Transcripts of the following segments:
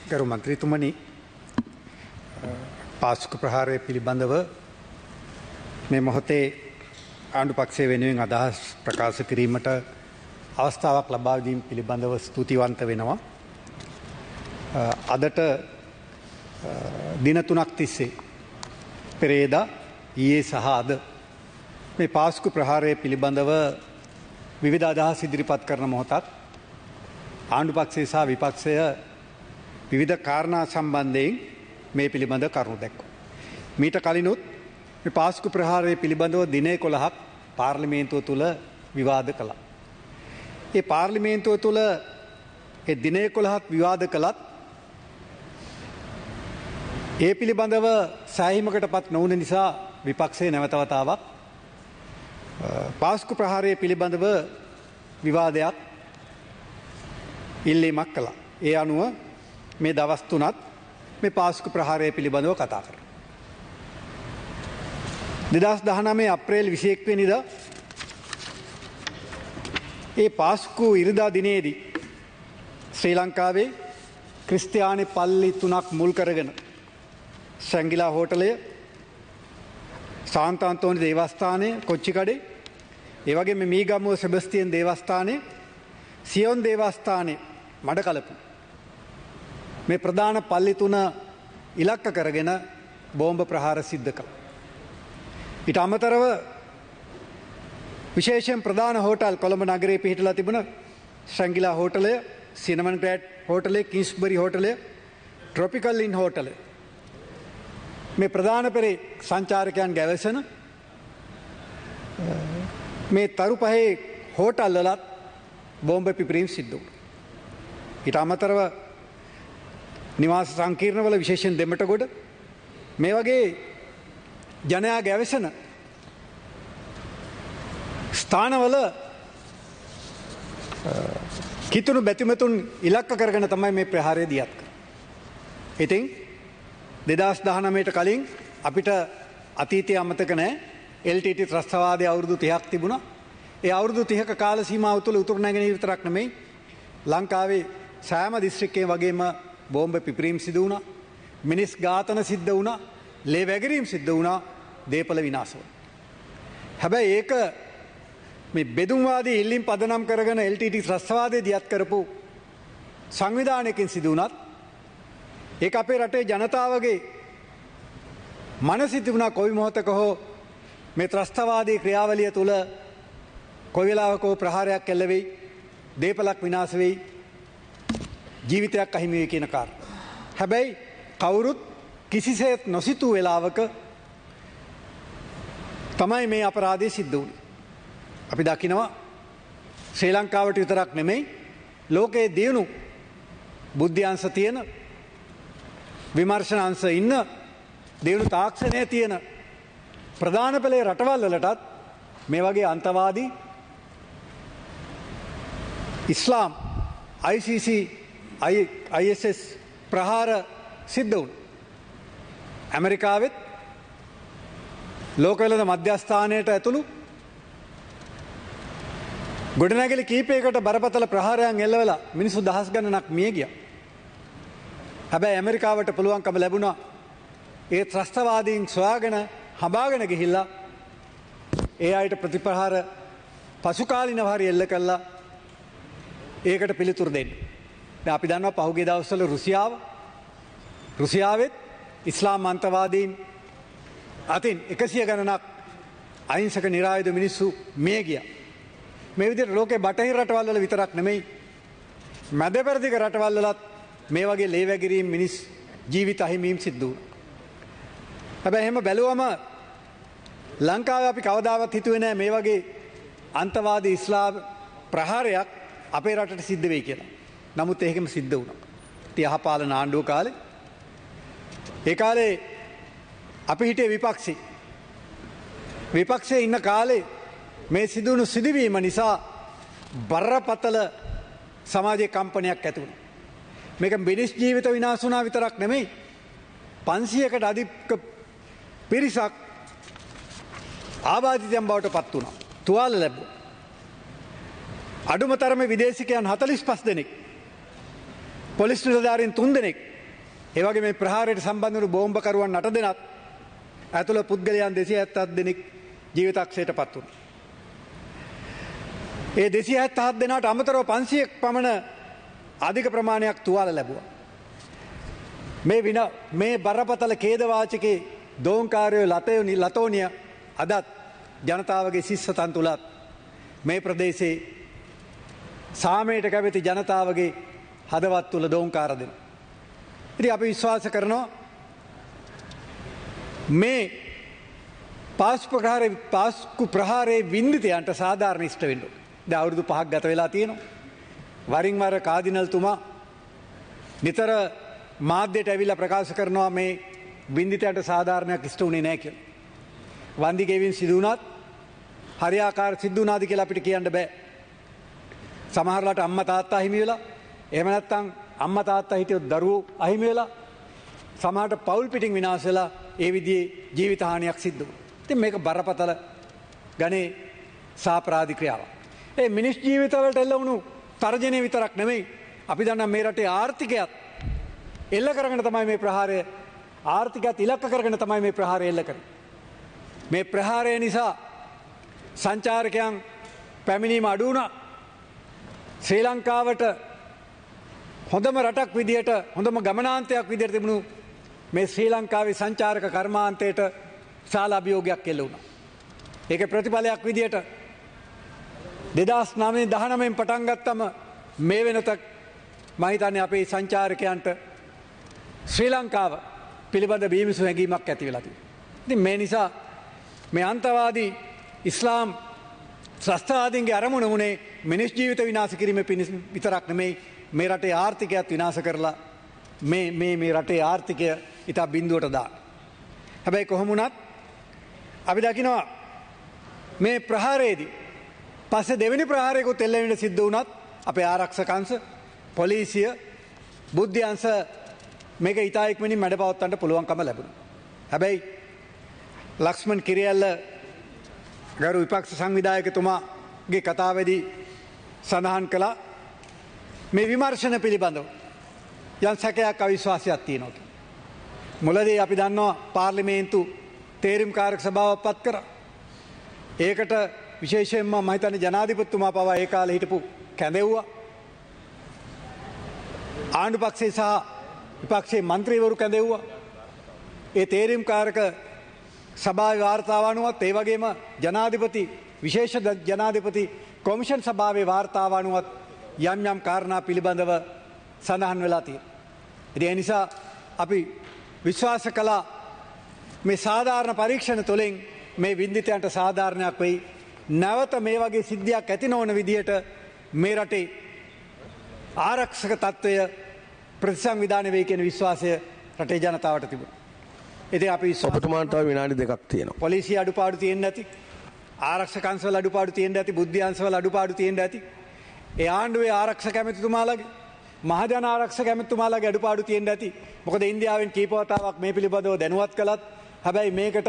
ගරු මන්ත්‍රීතුමනි පාස්කු ප්‍රහාරය පිළිබඳව මේ මොහොතේ ආණ්ඩු පක්ෂය වෙනුවෙන් අදහස් ප්‍රකාශ කිරීමට අවස්ථාවක් ලබා දීම පිළිබඳව ස්තුතිවන්ත වෙනවා. අදට දින 3ක් තිස්සේ පෙරේදා ඊයේ සහ අද මේ පාස්කු ප්‍රහාරය පිළිබඳව විවිධ අදහස් ඉදිරිපත් කරන මොහොතක් ආණ්ඩු පක්ෂය සහ විපක්ෂය විවිධ කාරණා සම්බන්ධයෙන් මේ පිළිබඳ කරුණු දැක්වුවා. මීට කලිනුත් මේ පාස්කු ප්‍රහාරය පිළිබඳව දින 11ක් පාර්ලිමේන්තුව තුල විවාද කළා. ඒ පාර්ලිමේන්තුව තුල ඒ දින 11ක් විවාද කළත් ඒ පිළිබඳව සෑහීමකටපත් නොවුන නිසා විපක්ෂයේ නැවත වතාවක් පාස්කු ප්‍රහාරය පිළිබඳව විවාදයක් ඉල්ලීමක් කළා. ඒ අනුව මේ දවස් 3ත් මේ පාස්කු ප්‍රහාරය පිළිබඳව කතා කරනවා. 2019 අප්‍රේල් 21 වෙනිදා ඒ පාස්කු ඉරිදා දිනේදී ශ්‍රී ලංකාවේ ක්‍රිස්තියානි පල්ලි 3ක් මුල් කරගෙන සංගිලා හෝටලය, සාන්ත අන්තෝනි දේවස්ථානය, කොච්චිකඩේ, ඒ වගේම මීගමුව සෙබස්තියන් දේවස්ථානය, සියොන් දේවස්ථානය, මඩකලපු මේ ප්‍රධාන පල්ලි 3 ඉලක්ක කරගෙන බෝම්බ ප්‍රහාර සිද්ධ කළා. ඊට අමතරව විශේෂයෙන් ප්‍රධාන හෝටල් කොළඹ නගරයේ පිහිටලා තිබුණ සංගිලා හෝටලය, සිනමන් ග්‍රෑඩ් හෝටලය, කිංස්බරි හෝටලය, ට්‍රොපිකල් ඉන් හෝටලය මේ ප්‍රධාන පෙරේ සංචාරකයන් ගැවසෙන මේ තරු පහේ හෝටල් වලත් බෝම්බ පිපිරීම් සිද්ධ වුණා. ඊට අමතරව නිවාස සංකීර්ණවල විශේෂයෙන් දෙමටගොඩ මේ වගේ ජනයා ගැවසෙන ස්ථානවල කිතුණු බැතිමතුන් ඉලක්ක කරගෙන තමයි මේ ප්‍රහාරය දියත් කරන්නේ. ඉතින් 2019ට කලින් අපිට අතීතයේ අමතක නැහැ. LTT ත්‍රස්තවාදයේ අවුරුදු 30ක් තිබුණා. ඒ අවුරුදු 30ක කාල සීමාව තුළ උතුරු නැගෙනහිර විතරක් නෙමෙයි ලංකාවේ සෑම දිස්ත්‍රික්කයේ වගේම බෝම්බ පිපිරීම් සිදු වුණා. මිනිස් ඝාතන සිද්ධ වුණා. ලේ වැගිරීම් සිද්ධ වුණා. දේපල විනාශ වුණා. හැබැයි ඒක මේ බෙදුම්වාදී ඉල්ලීම් පදනම් කරගෙන LTT ත්‍රස්තවාදයේ දියත් කරපු සංවිධානයකින් සිදු වුණත් ඒක අපේ රටේ ජනතාවගේ මනසේ තිබුණා කොයි මොහොතක හෝ මේ ත්‍රස්තවාදී ක්‍රියාවලිය තුළ කොයි වෙලාවක හෝ ප්‍රහාරයක් එල්ල වෙයි, දේපලක් විනාශ වෙයි, ජීවිතයක් අහිමි වෙයි කියන කාරණා. හැබැයි කවුරුත් කිසිසේත් නොසිතූ වෙලාවක තමයි මේ අපරාධය සිද්ධ වුණේ. අපි දකිනවා ශ්‍රී ලංකාවට විතරක් නෙමෙයි ලෝකයේ දියුණු බුද්ධ්‍යංශ තියෙන, විමර්ශන අංශ ඉන්න, දියුණු තාක්ෂණය තියෙන ප්‍රධාන පෙළේ රටවල් වලටත් මේ වගේ අන්තවාදී ඉස්ලාම් ICC ISS ප්‍රහාර සිද්ධ වුණා. ඇමරිකාවෙත් ලෝක වෙළඳ මධ්‍යස්ථානයට ඇතුළු ගොඩනැගිලි කීපයකට බරපතල ප්‍රහාරයන් එල්ලවලා මිනිස්සු දහස් ගණනක් මිය ගියා. හැබැයි ඇමරිකාවට පුළුවන්කම ලැබුණා ඒ ත්‍රස්තවාදීන් සොයාගෙන හඹාගෙන ගිහිල්ලා ඒ අයට ප්‍රතිප්‍රහාර පසුකාලීනව හරි එල්ල කළා ඒකට පිළිතුරු දෙන්න. දැන් අපි දන්නවා පහුගිය දවස්වල රුසියාවෙත් ඉස්ලාම් අන්තවාදීන් අතින් 100 ගණනක් අහිංසක නිරායුධ මිනිස්සු මිය ගියා. මේ විදිහට ලෝකේ බටහිර රටවල් වල විතරක් නෙමෙයි මැද පෙරදිග රටවල් වලත් මේ වගේ ලේ වැගිරීම්, මිනිස් ජීවිත අහිමීම් සිද්ධ වුණා. හැබැයි එහෙම බැලුවම ලංකාවේ අපි කවදාවත් හිතුවේ නෑ මේ වගේ අන්තවාදී ඉස්ලාම් ප්‍රහාරයක් අපේ රටට සිද්ධ වෙයි කියලා. නමුත් ඒකම සිද්ධ වුණා. තියහපාලන ආණ්ඩුව කාලේ ඒ කාලේ අපි හිටියේ විපක්ෂයේ ඉන්න කාලේ මේ සිදුවුණු සිදුවීම නිසා බරපතල සමාජයේ කම්පනයක් ඇති වුණා. මේක මිනිස් ජීවිත විනාශ වුණා විතරක් නෙමෙයි 500කට අධික පිරිසක් ආබාධිතයන් බවට පත් වුණා. තුවාල ලැබුවා. අඩුම තරමේ විදේශිකයන් 45 දෙනෙක්, පොලිස් නිලධාරීන් 3 දෙනෙක් ඒ වගේ මේ ප්‍රහාරයට සම්බන්ධ වුණු බෝම්බකරුවන් 8 දෙනෙක් ඇතුළ පුද්ගලයන් 277 දෙනෙක් ජීවිතක්ෂයට පත් වුණා. ඒ 277 දෙනාට අමතරව 500ක් පමණ අධික ප්‍රමාණයක් තුවාල ලැබුවා. මේ බරපතල ඛේදවාචකේ දෝංකාරයෝ ලතෝනිය අදත් ජනතාවගේ සිස්සතන් තුලත් මේ ප්‍රදේශයේ සාමයට කැමති ජනතාවගේ හදවත් තුල දෝංකාර දෙන. ඉතින් අපි විශ්වාස කරනවා මේ පාස්කු ප්‍රහාරයේ වින්දිතයන්ට සාධාරණ ඉෂ්ට වෙන්න ඕනේ. දැන් අවුරුදු 5ක් ගත වෙලා තියෙනවා. වරින් වර කාදිනල්තුමා නිතර මාධ්‍යයට ඇවිල්ලා ප්‍රකාශ කරනවා මේ වින්දිතයන්ට සාධාරණයක් ඉෂ්ට වුණේ නැහැ කියලා. වන්දි ගෙවින් සිදු වුණත් හරියාකාර සිද්ධ වුණාද කියලා අපිට කියන්න බෑ. සමහරලාට අම්මා තාත්තා අහිමි වෙලා, එහෙම නැත්නම් අම්මා තාත්තා හිටියොත් දරුවෝ අහිමි වෙලා, සමහරට පවුල් පිටින් විනාශ වෙලා ඒ විදිහේ ජීවිත හානියක් සිද්ධ වුණා. ඉතින් මේක බරපතල ගණේ සාපරාධ ක්‍රියාවක්. ඒ මිනිස් ජීවිතවලට එල්ල වුණු තර්ජනය විතරක් නෙමෙයි, අපි දන්නා මේ රටේ ආර්ථිකයත් එල්ල කරගෙන තමයි මේ ප්‍රහාරය, ආර්ථිකයත් ඉලක්ක කරගෙන තමයි මේ ප්‍රහාරය එල්ල කරන්නේ. මේ ප්‍රහාරය නිසා සංචාරකයන් පැමිණීම අඩු වුණා. ශ්‍රී ලංකාවට හොඳම රටක් විදියට, හොඳම ගමනාන්තයක් විදියට තිබුණු මේ ශ්‍රී ලංකාවේ සංචාරක කර්මාන්තයට විශාල අභියෝගයක් එල්ල වුණා. ඒකේ ප්‍රතිඵලයක් විදියට 2019 පටන් ගත්තම මේ වෙනත මම හිතන්නේ අපේ සංචාරකයන්ට ශ්‍රී ලංකාව පිළිබඳ බීමිසු හැඟීමක් ඇති වෙලා තියෙනවා. ඉතින් මේ නිසා මේ අන්තවාදී ඉස්ලාම් ත්‍රස්තවාදීන්ගේ අරමුණ වුණේ මිනිස් ජීවිත විනාශ කිරීම විතරක් නෙමෙයි, මේ රටේ ආර්ථිකයත් විනාශ කරලා මේ රටේ ආර්ථිකය ඉතා බිඳුවට දාන. හැබැයි කොහොම වුණත් අපි දකිනවා මේ ප්‍රහාරයේදී පස්සේ දෙවෙනි ප්‍රහාරයකුත් එල්ල වෙන්න සිද්ධ වුණත් අපේ ආරක්ෂක අංශ, පොලිසිය, බුද්ධි අංශ මේක ඉතා ඉක්මනින් මැඩපවත්වන්න පුළුවන්කම ලැබුණා. හැබැයි ලක්ෂ්මන් කිරියල්ල ගරු විපක්ෂ සංවිධායකතුමාගේ කතාවේදී සඳහන් කළා මේ විමර්ශන පිළිබඳව යම් සැකයක් අවිශ්වාසයක් තියෙනවා කියලා. මුලදී අපි දන්නවා පාර්ලිමේන්තු තේරීම්කාරක සභාවක් පත් කරා. ඒකට විශේෂයෙන්ම මම හිතන්නේ ජනාධිපතිතුමා පවා ඒ කාලේ හිටපු කැඳෙව්වා. ආණ්ඩු පක්ෂයේ සහ විපක්ෂයේ മന്ത്രിවරු කැඳෙව්වා. ඒ තේරීම්කාරක සභාවේ වාර්තාව අනුවත් ඒ වගේම ජනාධිපති විශේෂ ජනාධිපති කොමිෂන් සභාවේ වාර්තාව අනුවත් යම් කාරණා පිළිබඳව සඳහන් වෙලා තියෙනවා. ඒ නිසා අපි විශ්වාස කළා මේ සාධාරණ පරීක්ෂණ තුළින් මේ වින්දිතයන්ට සාධාරණයක් වෙයි. නැවත මේ වගේ සිද්ධියක් ඇති නොවන විදියට මේ රටේ ආරක්ෂක තත්ත්වය ප්‍රතිසංවිධානය වෙයි කියන විශ්වාසය රටේ ජනතාවට තිබුණා. ඉතින් අපි ඔබතුමාට තව විනාඩි 2ක් තියෙනවා. පොලිසිය අඩුපාඩු තියෙන්න ඇති, ආරක්ෂක අංශවල අඩුපාඩු තියෙන්න ඇති, බුද්ධි අංශවල අඩුපාඩු තියෙන්න ඇති. ඒ ආණ්ඩුවේ ආරක්ෂක ඇමතිතුමාලාගේ, මහජන ආරක්ෂක ඇමතිතුමාලාගේ අඩුපාඩු තියෙන්න ඇති. මොකද ඉන්දියාවෙන් කීප වතාවක් මේ පිළිබඳව දැනුවත් කළත් හැබැයි මේකට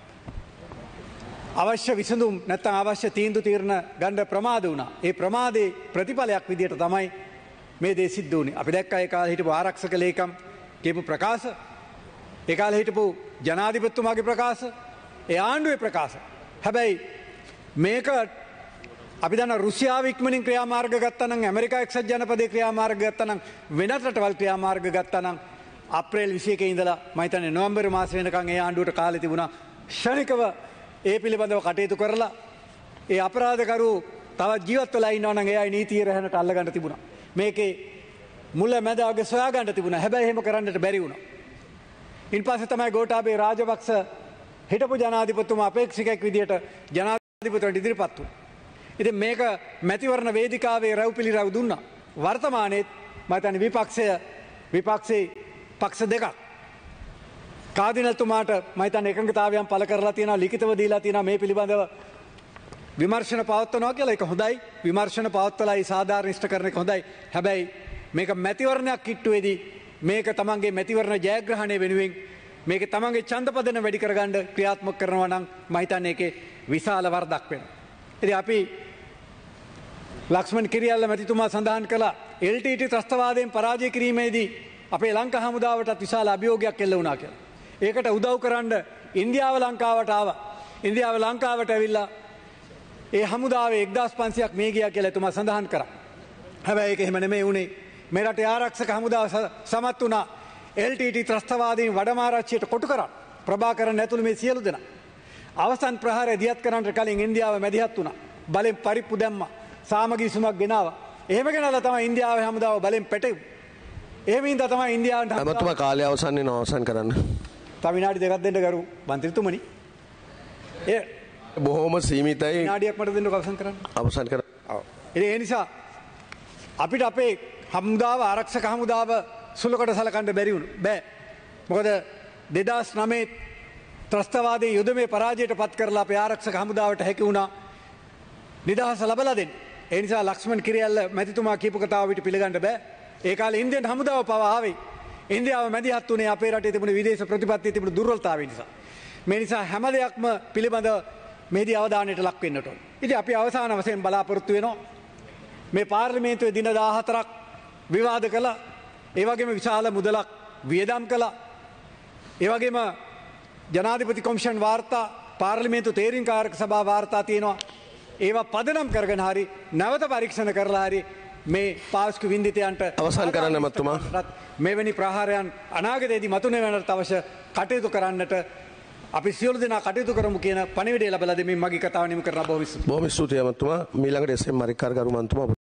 අවශ්‍ය විසඳුම් නැත්නම් අවශ්‍ය තීන්දුව తీරන ගන්න ප්‍රමාද වුණා. ඒ ප්‍රමාදේ ප්‍රතිඵලයක් විදියට තමයි මේ දේ සිද්ධ වුණේ. අපි දැක්කා ඒ කාලේ හිටපු ආරක්ෂක ලේකම් කියපු ප්‍රකාශ, ඒ කාලේ හිටපු ජනාධිපතිතුමාගේ ප්‍රකාශ, ඒ ආණ්ඩුවේ ප්‍රකාශ. හැබැයි මේක අපි දන්න රුසියාව ඉක්මනින් ක්‍රියාමාර්ග ගත්තා නම්, ඇමරිකා එක්සත් ජනපදයේ ක්‍රියාමාර්ග ගත්තා නම්, වෙනත් රටවල් ක්‍රියාමාර්ග ගත්තා නම් අප්‍රේල් 21 ඉඳලා මම හිතන්නේ නොවැම්බර් මාසෙ වෙනකන් ඒ ආණ්ඩුවට කාලේ තිබුණා ශනිකව ඒ පිළිබඳව කටයුතු කරලා ඒ අපරාධකරු තවත් ජීවත් වෙලා ඉන්නවා නම් එයයි නීතිය රැහැනට අල්ලගන්න තිබුණා. මේකේ මුල මැද අග සොයා ගන්න තිබුණා. හැබැයි එහෙම කරන්නට බැරි වුණා. ඉන්පස්සේ තමයි ගෝඨාභය රාජපක්ෂ හිටපු ජනාධිපතිතුමා අපේක්ෂකෙක් විදියට ජනාධිපතිවරට ඉදිරිපත් වුණා. ඉතින් මේක මැතිවරණ වේදිකාවේ රැව්පිලිරැව් දුන්නා. වර්තමානයේ මම හිතන්නේ විපක්ෂේ පක්ෂ දෙකක් කාදිනල්තුමාට මම හිතන්නේ එකඟතාවයන් පළ කරලා තියෙනවා, ලිඛිතව දීලා තියෙනවා මේ පිළිබඳව විමර්ශන පවත්වනවා කියලා. ඒක හොඳයි. විමර්ශන පවත්වලා ඒ සාධාරණ ඉෂ්ට කරන එක හොඳයි. හැබැයි මේක මැතිවරණයක් කිට්ටුවේදී මේක තමන්ගේ මැතිවරණ ජයග්‍රහණය වෙනුවෙන් මේක තමන්ගේ ඡන්දපදන වැඩි කරගන්න ක්‍රියාත්මක කරනවා නම් මම හිතන්නේ ඒකේ විශාල වරදක් වෙනවා. ඉතින් අපි ලක්ෂ්මන් කිරියල්ල මැතිතුමා සඳහන් කළා LTT ත්‍රස්තවාදයෙන් පරාජය කිරීමේදී අපේ ලංකා හමුදාවටත් විශාල අභියෝගයක් එල්ල වුණා කියලා. ඒකට උදව් කරන්න ඉන්දියාව ලංකාවට ආවා. ඉන්දියාව ලංකාවට ඇවිල්ලා ඒ හමුදාවේ 1500ක් මේ ගියා කියලා එතුමා සඳහන් කරා. හැබැයි ඒක එහෙම නෙමෙයි වුණේ. මේ රටේ ආරක්ෂක හමුදාව සමත් වුණා LTT ත්‍රස්තවාදීන් වඩමාරච්චියට කොටු කරා. ප්‍රභාකරන් ඇතුළු මේ සියලු දෙනා. අවසන් ප්‍රහාරය දියත් කරන්නට කලින් ඉන්දියාව මැදිහත් වුණා. බලෙන් පරිප්පු දැම්මා. සාමගී සුමක් ගෙනාවා. එහෙම ගෙනල්ලා තමයි ඉන්දියාවේ හමුදාව බලෙන් පැටෙව්වේ. එහෙම ඉඳලා තමයි ඉන්දියාවට ඇමතුමා කාලය අවසන් වෙනවා අවසන් කරන්න. තව විනාඩි දෙකක් දෙන්න ගරු මන්ත්‍රීතුමනි. බොහොම සීමිතයි. විනාඩියක් මට දෙන්නකෝ අවසන් කරන්න. අවසන් කරන්න. ඔව්. ඒ නිසා අපිට අපේ හමුදාව ආරක්ෂක හමුදාව සුළුකට සලකන්න බැරි වුණා. බෑ. මොකද 2009 ත්‍රස්තවාදී යුදමේ පරාජයට පත් කරලා අපේ ආරක්ෂක හමුදාවට හැකි වුණා නිදහස ලබලා දෙන්න. ඒ නිසා ලක්ෂ්මන් කිරියල්ල මැතිතුමා කියපු කතාව අපිට පිළිගන්න බෑ. ඒ කාලේ ඉන්දියන් හමුදාව පවා ආවේ. ඉන්දියාව මැදිහත් වුණේ අපේ රටේ තිබුණු විදේශ ප්‍රතිපත්තියේ තිබුණු දුර්වලතාවය නිසා. මේ නිසා හැම දෙයක්ම පිළිබඳ මෙහිදී අවධානයට ලක් වෙන්නට ඕන. ඉතින් අපි අවසාන වශයෙන් බලාපොරොත්තු වෙනවා මේ පාර්ලිමේන්තුවේ දින 14ක් විවාද කළා. ඒ වගේම විශාල මුදලක් වියදම් කළා. ඒ වගේම ජනාධිපති කොමිෂන් වාර්තා පාර්ලිමේන්තු තේරීම්කාරක සභාව වාර්තා තියෙනවා. ඒවා පදනම් කරගෙන හරි නැවත පරීක්ෂණ කරලා හරි මේ පාස්කු වින්දිතයන්ට අවසන් කරන්න මතුමා. මෙවැනි ප්‍රහාරයන් අනාගතයේදී මතුනේ වෙනට අවශ්‍ය කටයුතු කරන්නට අපි සියලු දෙනා කටයුතු කරමු කියන පණිවිඩය ලබා දෙමින් මගේ කතාව නිම කරලා බොහොම ස්තුතියි. බොහොම ස්තුතියි මතුමා. මීළඟට එස්.එම්. මරික්කාර ගරු මන්තුමා